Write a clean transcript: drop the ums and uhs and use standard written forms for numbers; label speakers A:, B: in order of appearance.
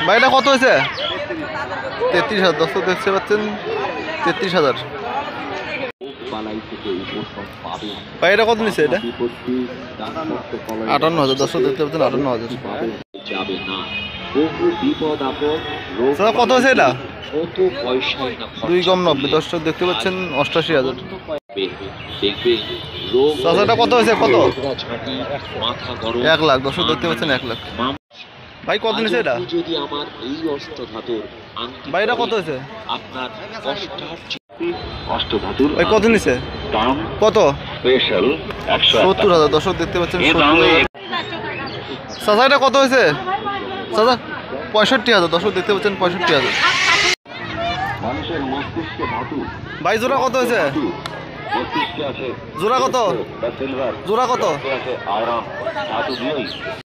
A: ভাইটা কত হয়েছে? 33,000। দর্শক দেখতে পাচ্ছেন 33,000। ভাই এটা কত নিচ্ছে? এটা 58,000। দর্শক দেখতে পাচ্ছেন 58,000। কত হয়েছে এটা? 2 কম 90। দর্শক দেখতে পাচ্ছেন 88,000। চাচাটা কত হয়েছে? কত? 1 লাখ। দর্শক দেখতে পাচ্ছেন 1 লাখ। ভাই কত নিচ্ছে এটা? ভাই এটা কত হয়েছে? ভাই কত নিচ্ছে? কত? 70,000। দর্শক দেখতে পাচ্ছেন 70,000। চাচা এটা কত হয়েছে? চাচা 65,000। দর্শক দেখতে পাচ্ছেন 65,000। ভাই জোড়া কত হয়েছে? জোড়া কত? জোড়া কত?